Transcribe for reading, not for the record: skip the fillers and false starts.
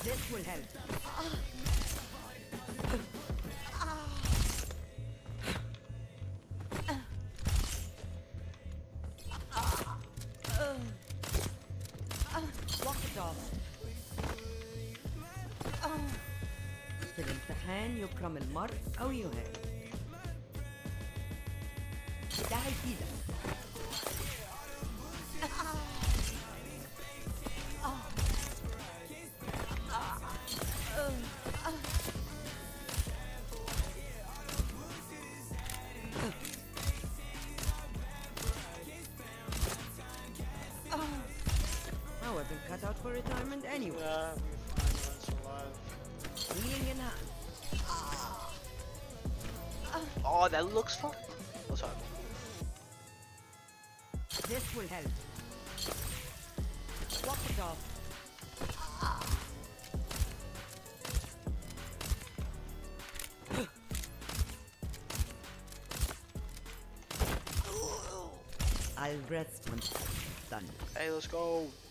This will help. Walk it off. في الامتحان يكرم المرء أو يهان. ده هيفيدك. I wasn't cut out for retirement anyway. Yeah, we finally survived. Healing in hand. Oh, that looks fun. What's up? This will help. Walk it off. I'll rest once I'm done. Hey, let's go.